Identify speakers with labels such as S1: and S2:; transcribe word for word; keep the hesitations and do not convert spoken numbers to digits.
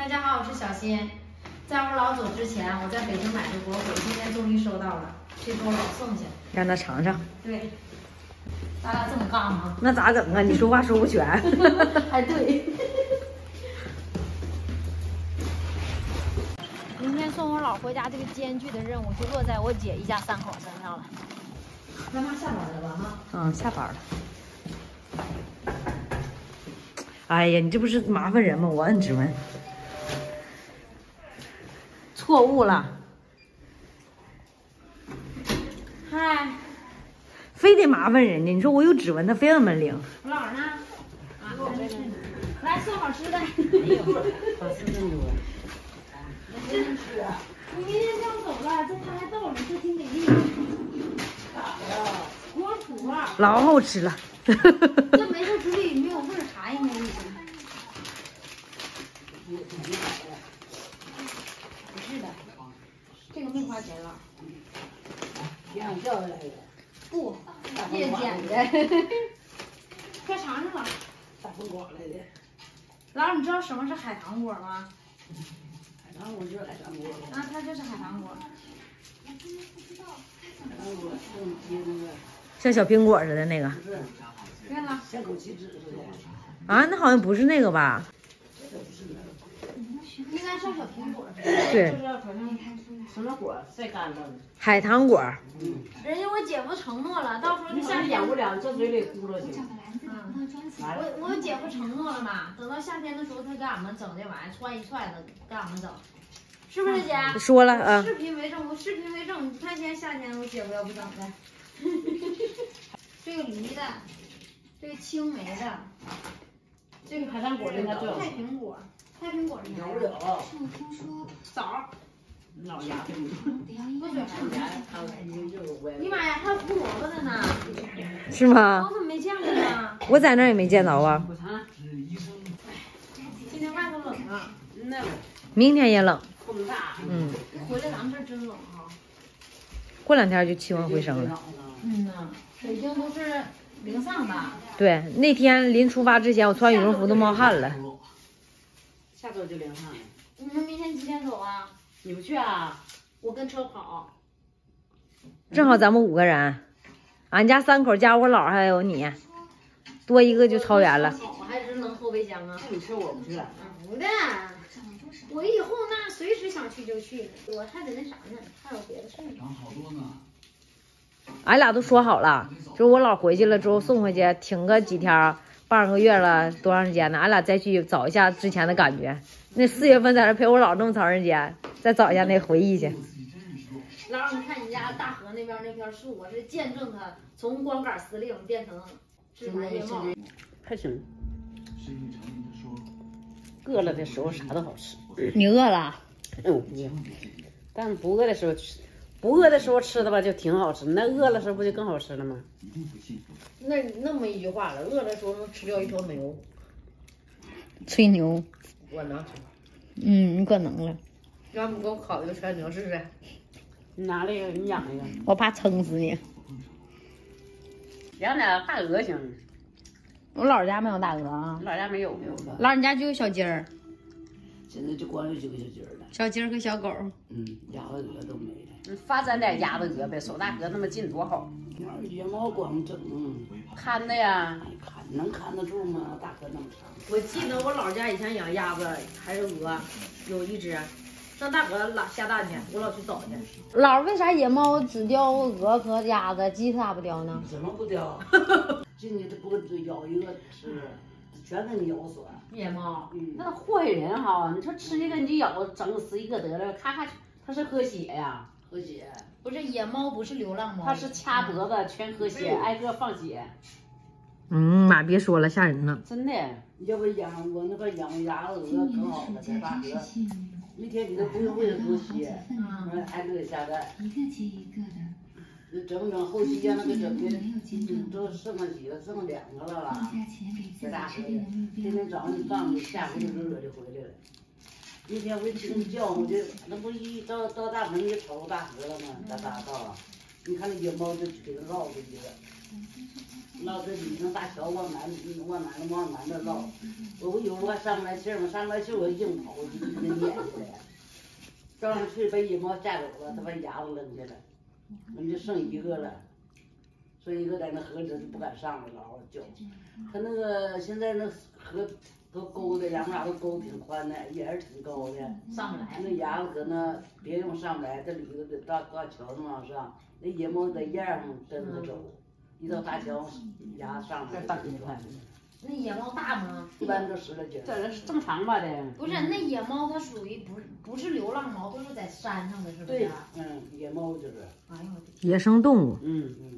S1: 大家好，我是小新。在我老走之前，我在北京买的果脯，今天终于收到了，这给我老送去，
S2: 让他尝尝。
S1: 对，咱俩这么杠吗？
S2: 那咋整啊？你说话说不全。
S1: 哎，对。明天送我姥回家这个艰巨的任务就落在我姐一家三口身上了。妈妈下班了吧？哈。
S2: 嗯，下班了。哎呀，你这不是麻烦人吗？我摁指纹，错误了。
S1: 嗨，
S2: 非得麻烦人家，你说我有指纹，他非那么灵。
S1: 我姥呢？啊，来送好吃的。
S2: 没有，好吃真多。
S1: 真吃啊！你明天就要走了，这他还到了，这挺给力。咋的？果脯啊，
S2: 老好吃了。
S1: 这没事，嘴里没有味儿，啥也没有。不是的，这个没花钱了。
S3: 养叫来的。
S1: 不，夜捡的。快尝尝吧。
S3: 大风果来的。
S1: 姥姥，你知道什么是海棠果吗？
S3: 海棠果就是海棠果。
S1: 啊，它就是海棠果。
S3: 海棠果用接那个。
S2: 像小苹果似的那个。
S3: 不是。
S1: 对了。
S3: 像枸杞子似的。
S2: 啊，那好像不是那个吧？
S3: 这不是那个。
S1: 应该像小苹果。
S2: 对。
S3: 就是好像什么果晒干了。
S2: 海棠果。
S3: 嗯。
S1: 人家我姐夫承诺了，到时候
S3: 你夏天养不了，这嘴里咕噜去。
S1: 嗯。我我姐夫承诺了嘛，等到夏天的时候，他给俺们整这玩意儿，串一串的给俺们整，是不是姐？
S2: 说了啊。
S1: 视频为证，我视频为证。你看现在夏天，我姐夫要不整的。这个梨的，这个青梅的，这个
S3: 海棠果的它就
S1: 太苹果，太苹果是啥？
S3: 养不了。
S1: 枣。
S3: 老牙疼。
S1: 不嘴
S3: 疼。
S1: 你妈呀，还有胡萝卜的呢。
S2: 是吗？
S1: 我怎么没见过呢？
S2: 我在那儿也没见着啊。
S1: 今天外头冷啊。
S3: 那
S2: 明天也冷。
S3: 风大。
S2: 嗯。
S1: 回来咱们这儿真冷哈。
S2: 过两天就气温回升了。
S1: 嗯呐，北京都是零上吧？
S2: 对，那天临出发之前，我穿羽绒服都冒汗了。
S3: 下周就零上了。
S1: 你们明天几点走啊？
S3: 你不去啊？
S1: 我跟车跑。
S2: 正好咱们五个人，俺家三口加我姥还有你，多一个就超员了。
S1: 我还真能后备箱啊！
S3: 你吃我不去了。
S1: 不的，我以后那随时想去就去，我还得那啥呢，还有别的事呢。
S4: 好多呢。
S2: 俺俩都说好了，就是我姥回去了之后送回去，挺个几天，半个月了，多长时间呢？俺俩再去找一下之前的感觉。那四月份在这陪我姥这么长时间，再找一下那回忆去。
S1: 姥姥，你看你家大河那边那片树，我是见证它从光杆司令变成芝麻叶帽。
S3: 还行。饿了的时候啥都好吃。
S2: 你饿了？
S3: 嗯，饿。但不饿的时候吃，不饿的时候吃的吧就挺好吃，那饿的时候不就更好吃了吗？
S2: 那那么一句话了，饿的时候能吃掉一头牛。
S5: 吹牛。
S2: 我能吃。
S5: 嗯，你可能了。
S2: 要不给我烤一个全牛试试？
S3: 你拿那个，你养一个。
S5: 我怕撑死你。
S3: 养点大鹅行。
S5: 我姥家没有大鹅啊。
S3: 老家没有。
S5: 姥人家就有小鸡儿。
S3: 现在就光有几个小鸡儿了。
S5: 小鸡儿和小狗。
S3: 嗯，鸭子鹅都没了。你发展点鸭子鹅呗，守大河那么近多好。野猫光整，看的呀，看能看得住吗？大河那么长。
S2: 我记得我姥家以前养鸭子还是鹅，有一只上大河拉下蛋去，我老去找去。
S5: 姥为啥野猫只叼鹅和鸭子，鸡它咋不叼呢？
S3: 怎么不叼？进去它不咬一个吃，全给你咬死。
S2: 野猫，
S3: 嗯，那坏人哈，你说吃一个你就咬，整死一个得了，咔咔，它是喝血呀，喝血。
S1: 不是野猫，不是流浪猫，
S3: 它是掐脖子全喝血，挨个放血。
S2: 嗯，妈别说了，吓人呢。
S3: 真的，要不养我那个养鸭子鹅可好了，在大河，一天你都不用为了多血，嗯，挨个下蛋。一个接一个的。整整后期让那个整的，嗯，都剩了几个，剩两个了吧？在大河里，天天早上放着，下午就热热就回来了。一天我一听叫，我就那不一到到大门就瞅大河了吗？大大道啊，你看那野猫就给它绕过去了。 捞这里能大桥往南，往南往南的捞。我有时候还上不来气儿嘛，上不来气儿我就硬跑，我就给它撵起来。照上去把野猫吓走了，他把鸭子扔下来，我们就剩一个了，剩一个在那河里就不敢上了，嗷嗷叫。他那个现在那河都沟的，两边都沟挺宽的，也是挺高的，
S2: 上不来。
S3: 那鸭子搁那别地方上不来，这里头得到到桥上往上，那野猫在沿上跟着走，一到大桥鸭上来等着看。
S2: 那野猫大吗？
S3: 一般都十来斤。
S4: 这是正常吧的。
S2: 不是，那野猫它属于不是不是流浪猫，都是在山上的，是不是？
S3: 对，嗯，野猫就是。
S2: 哎呦我的天！
S6: 野生动物。
S3: 嗯嗯。